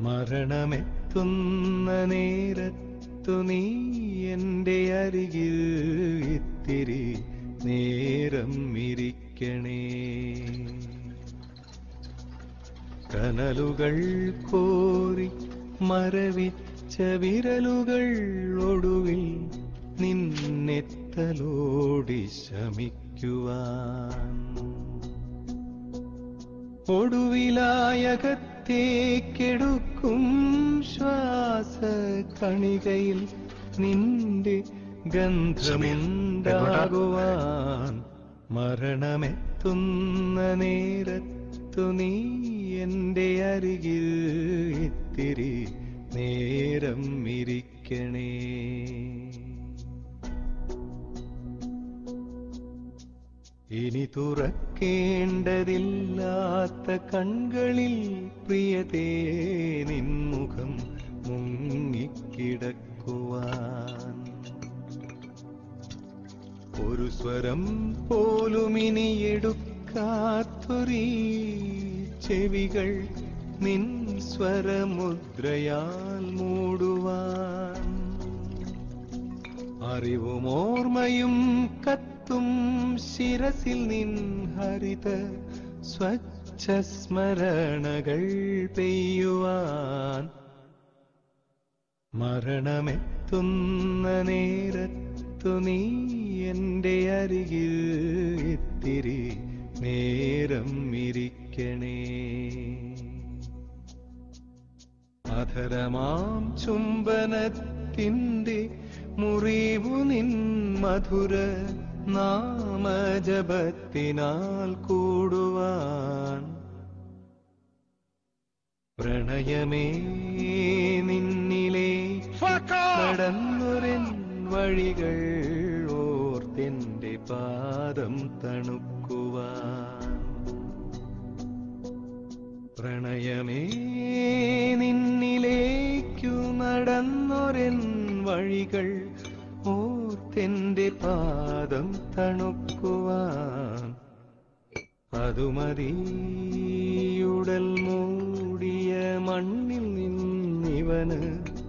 മരണമെത്തുന്ന നേരത്തു നീ എൻ്റെ അരികിൽ ഇത്തിരി നേരം ഇരിക്കണേ. കനലുകൾ കോരി മരവിച്ച വിരലുകൾ ഒടുവിൽ നിന്നെത്തലോടി ശമിക്കുവാൻ. ഒടുവിലായകത്തേക്കെടുക്കും ശ്വാസ കണികയിൽ നിന്റെ ഗന്ധമുണ്ടാകുവാൻ. മരണമെത്തുന്ന നേരത്തു നീ എൻ്റെ അരികിൽ ഇത്തിരി നേരം ഇരിക്കണേ. ഇനി തുറക്കേണ്ടതില്ലാത്ത കൺകളിൽ പ്രിയതേ നിൻമുഖം മുങ്ങിക്കിടക്കുവാൻ. ഒരു സ്വരം പോലും ഇനി എടുക്കാത്തൊരീ ചെവികൾ നിൻ സ്വരമുദ്രയാൽ മൂടുവാൻ. അറിവും ഓർമ്മയും കത്തും ശിരസിൽ നിൻ ഹരിത സ്വച്ഛ സ്മരണകൾ പെയ്യുവാൻ. മരണമെത്തുന്ന നേരത്തു നീ എൻ്റെ അരികിൽ ഇത്തിരി നേരം ഇരിക്കണേ. അധരമാം ചുംബനത്തിൻ്റെ മുറിവു നിൻ മധുര നാമജപത്തിനാൽ കൂടുവാൻ. പ്രണയമേ നിന്നിലെ കടന്നൊരൻ വഴികൾ ഓർത്തെന്റെ പാദം തണുക്കുവാൻ. പ്രണയമേ നിന്നിലേക്കു നടന്നൊരൻ വഴികൾ ഓർത്തെന്റെ പാദം തണുക്കുവാൻ. അതുമതിയുടൽ മൂടിയ മണ്ണിൽ നിന്നിവന്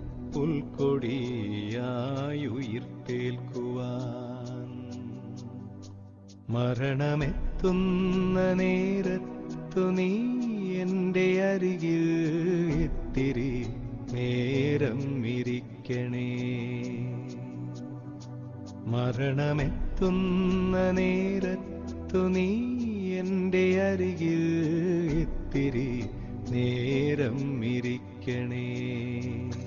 പുൽക്കൊടിയായുയിർത്തേൽക്കുവാൻ. മരണമെത്തുന്ന നേരത്തു നീ എൻ്റെ അരികിൽ ഇത്തിരി നേരം ഇരിക്കണേ. മരണമെത്തുന്ന നേരത്തു നീ എൻ്റെ അരികിൽ ഇത്തിരി നേരം ഇരിക്കണേ.